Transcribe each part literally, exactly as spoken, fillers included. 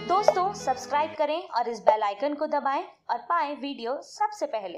दोस्तों सब्सक्राइब करें और इस बेल आइकन को दबाएं और पाएं वीडियो सबसे पहले।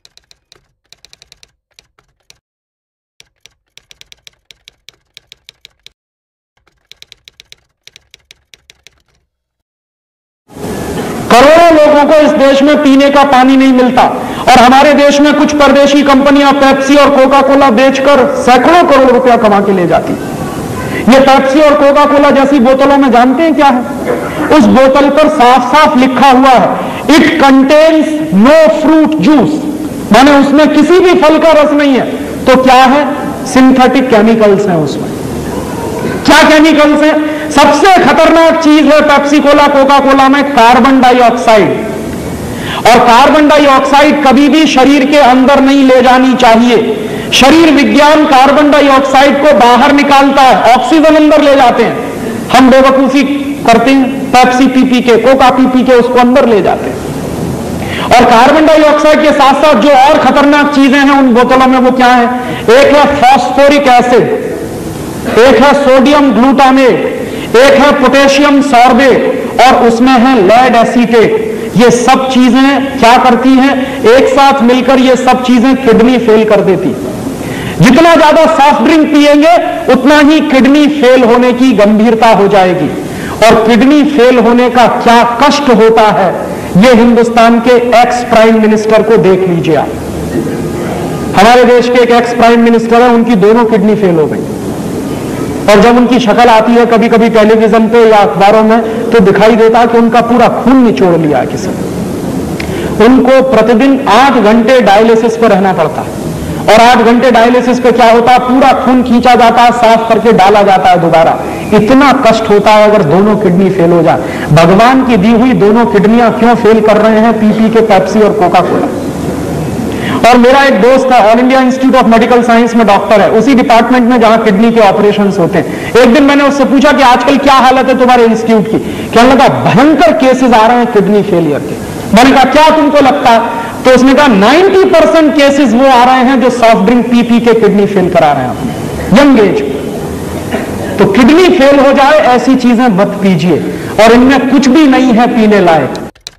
करोड़ों लोगों को इस देश में पीने का पानी नहीं मिलता और हमारे देश में कुछ परदेशी कंपनियां पेप्सी और कोका कोला बेचकर सैकड़ों करोड़ रुपया कमा के ले जाती। ये पेप्सी और कोका कोला जैसी बोतलों में जानते हैं क्या है? उस बोतल पर साफ साफ लिखा हुआ है, it contains no fruit juice, माने उसमें किसी भी फल का रस नहीं है। तो क्या है? सिंथेटिक केमिकल्स हैं उसमें। क्या केमिकल्स हैं? सबसे खतरनाक चीज है पेप्सी कोला कोका कोला में कार्बन डाइऑक्साइड। और कार्बन डाइऑक्साइड कभी भी शरीर के अंदर नहीं ले जानी चाहिए। शरीर विज्ञान कार्बन डाइऑक्साइड को बाहर निकालता है, ऑक्सीजन अंदर ले जाते हैं। हम बेवकूफी करते हैं, पेप्सी पी पी के, कोका पी पी के उसको अंदर ले जाते हैं। और कार्बन डाइऑक्साइड के साथ साथ जो और खतरनाक चीजें हैं उन बोतलों में वो क्या है? एक है फॉस्फोरिक एसिड, एक है सोडियम ग्लूटामेट, एक है पोटेशियम सॉर्बेट और उसमें है लेड एसीटेट। ये सब चीजें क्या करती हैं? एक साथ मिलकर ये सब चीजें किडनी फेल कर देती। जितना ज्यादा सॉफ्ट ड्रिंक पिएंगे उतना ही किडनी फेल होने की गंभीरता हो जाएगी। और किडनी फेल होने का क्या कष्ट होता है ये हिंदुस्तान के एक्स प्राइम मिनिस्टर को देख लीजिए आप। हमारे देश के एक एक्स प्राइम मिनिस्टर है, उनकी दोनों किडनी फेल हो गई। और जब उनकी शक्ल आती है कभी कभी टेलीविजन पे या अखबारों में तो दिखाई देता है कि उनका पूरा खून निचोड़ लिया है किसी ने। उनको प्रतिदिन आठ घंटे डायलिसिस पर रहना पड़ता है। और आठ घंटे डायलिसिस पे क्या होता है? पूरा खून खींचा जाता है, साफ करके डाला जाता है दोबारा। इतना कष्ट होता है अगर दोनों किडनी फेल हो जाए। भगवान की दी हुई दोनों किडनियां क्यों फेल कर रहे हैं? पी पी के पेप्सी और कोका कोला। और मेरा एक दोस्त है, All India Institute of Medical Science में डॉक्टर है, उसी डिपार्टमेंट में जहां किडनी के ऑपरेशंस होते हैं। एक दिन मैंने उससे पूछा कि आजकल क्या हालत है तुम्हारे इंस्टीट्यूट की? कहने लगा भयंकर केसेस आ रहे हैं किडनी फेलियर के। मैंने कहा क्या तुमको लगता है? तो उसने कहा नब्बे परसेंट केसेस वो आ रहे हैं जो सॉफ्ट ड्रिंक पी पी के किडनी फेल करा रहे हैं यंग एज। तो किडनी फेल हो जाए ऐसी चीजें मत पीजिए और इनमें कुछ भी नहीं है पीने लायक।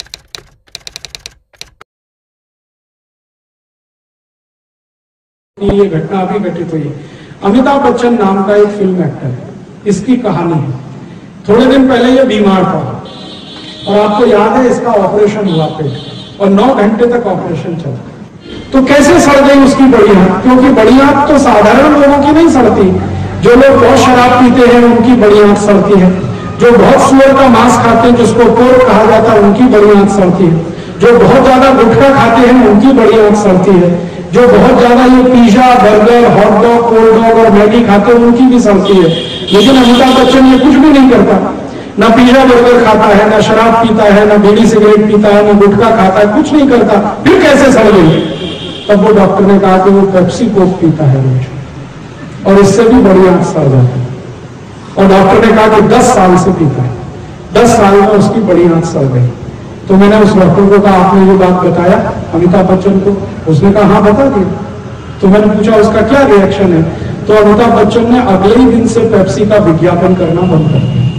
ये घटना अभी घटित हुई। अमिताभ बच्चन नाम का एक फिल्म एक्टर है, इसकी कहानी है। थोड़े दिन पहले ये बीमार था और आपको याद है इसका ऑपरेशन हुआ पेट और नौ घंटे तक ऑपरेशन चला। तो कैसे सड़ गई उसकी बड़ी आंत? क्योंकि बड़ी आंत तो साधारण लोगों की नहीं सड़ती। जो लोग बहुत शराब पीते हैं उनकी बड़ी आंत सड़ती है। जो बहुत सुअर का मांस खाते हैं जिसको पोर्क कहा जाता है उनकी बड़ी आंत सड़ती है। जो बहुत ज्यादा गुटखा खाते हैं उनकी बड़ी आंत सड़ती है। जो बहुत ज्यादा ये pizza burger hot dog cold dog और मैगी खाते हैं उनकी भी सड़ती है। लेकिन अमिताभ बच्चन ये कुछ भी नहीं करता, ना पिज्जा बर्गर खाता है, ना शराब पीता है, ना बीड़ी सिगरेट पीता है, ना गुटखा खाता है, कुछ नहीं करता। फिर कैसे सड़ गई? तब वो डॉक्टर ने कहा कि वो पेप्सी कोक पीता है रोज और इससे भी बड़ी आंत सड़ जाती है। और डॉक्टर ने कहा कि दस साल से पीता है, दस साल में उसकी बड़ी आंत सड़ गई। तो मैंने उस डॉक्टर को कहा आपने ये बात बताया अमिताभ बच्चन को? उसने कहा हाँ बता दिया। तो मैंने पूछा उसका क्या रिएक्शन है? तो अमिताभ बच्चन ने अगले ही दिन से पेप्सी का विज्ञापन करना बंद कर दिया।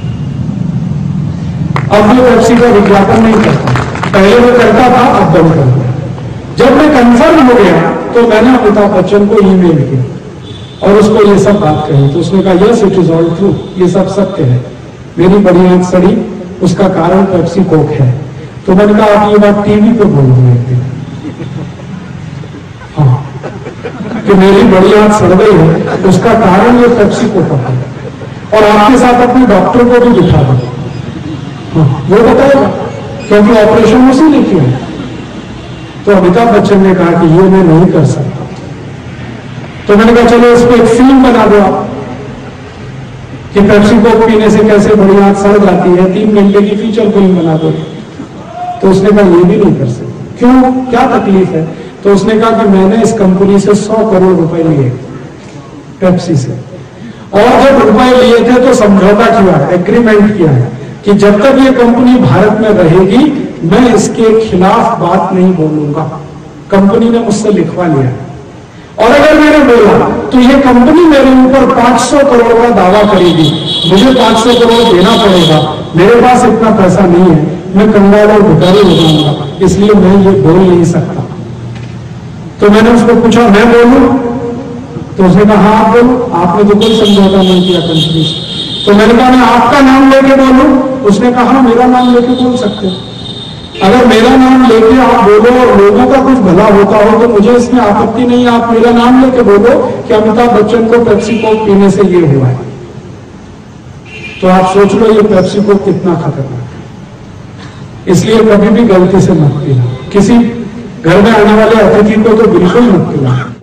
अब वो पेप्सी का विज्ञापन नहीं करता, पहले वो करता था, अब बंद कर दिया। जब मैं कंफर्म हो गया तो मैंने अमिताभ बच्चन को ईमेल किया और उसको ये सब बात कही। तो उसने कहा yes it is all true, ये सब सत्य है, मेरी बड़ी आंत सड़ी, उसका कारण पेप्सी कोक है। तो मैंने कहा आप ये बात टीवी पे बोल रहे थे हाँ कि मेरी बड़ी आंत सड़ गई है, उसका कारण ये पेप्सी कोक है। और आपके साथ अपने डॉक्टर को भी दिखा दो, हाँ वो बताएगा क्योंकि ऑपरेशन उसी ने किया। तो अमिताभ बच्चन ने कहा कि ये मैं नहीं कर सकता। तो मैंने कहा चलो इस पर एक फिल्म बना दो आप कि पेप्सी कोक पीने से कैसे बड़ी आंत सड़ जाती है, तीन घंटे की फीचर फिल्म बना दो। तो उसने कहा ये भी नहीं कर सकते। क्यों, क्या तकलीफ है? तो उसने कहा कि मैंने इस कंपनी से सौ करोड़ रुपए लिए पेप्सी से, और जब रुपए लिए थे तो समझौता किया है, एग्रीमेंट किया है कि जब तक ये कंपनी भारत में रहेगी मैं इसके खिलाफ बात नहीं बोलूंगा। कंपनी ने मुझसे लिखवा लिया और अगर मैंने बोला तो ये कंपनी मेरे ऊपर पांच सौ करोड़ का दावा करेगी, मुझे पांच सौ करोड़ देना पड़ेगा, मेरे पास इतना पैसा नहीं है, मैं कंगाल और भिखारी हो जाऊंगा, इसलिए मैं ये बोल नहीं सकता। तो मैंने उसको पूछा मैं बोलूं? तो उसने कहा हाँ आप बोलो। आपने तो कोई समझौता नहीं किया कंपनी से। तो मैंने कहा मैं आपका नाम लेके बोलूं? उसने कहा मेरा नाम लेके बोल सकते हो। अगर मेरा नाम लेके आप बोलो और लोगों का कुछ भला होता हो तो मुझे इसमें आपत्ति नहीं है, आप मेरा नाम लेके बोलो कि अमिताभ बच्चन को पेप्सी कोक पीने से ये हुआ है। तो आप सोच लो ये पेप्सी कोक कितना खतरनाक है। इसलिए कभी भी गलती से मत पीना, किसी घर में आने वाले अतिथि को तो बिल्कुल मत पीना।